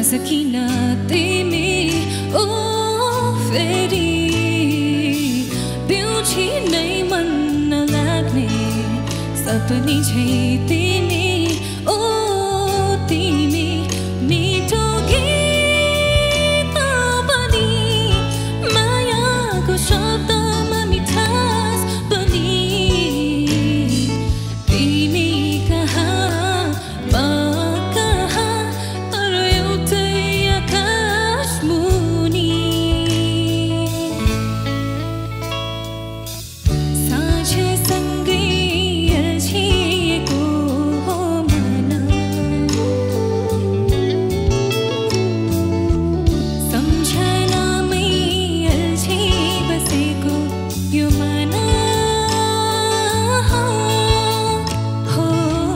सकिन तिमी ओ फेरि बिउछी नै मन नलाग्ने सपनी झै तिमी ओ तिमी मिठो गीत पनि मायाको शब्दमा मिठास पनि तिमी कहाँ म कहाँ तर एउटै आकाश मुनि साँझसँगै अल्झिएको हो मन सम्झनामै अल्झी बसेको यो मन हो हो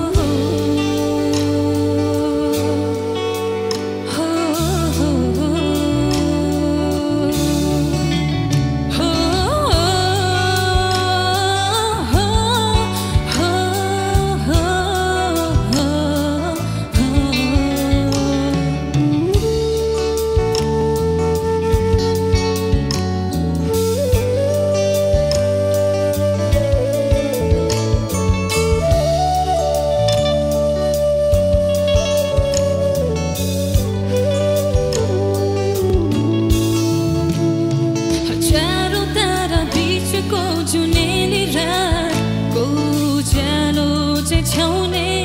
हजारौं तारा बीचको जुनेली रातको उज्यालो चाहिँ छाउने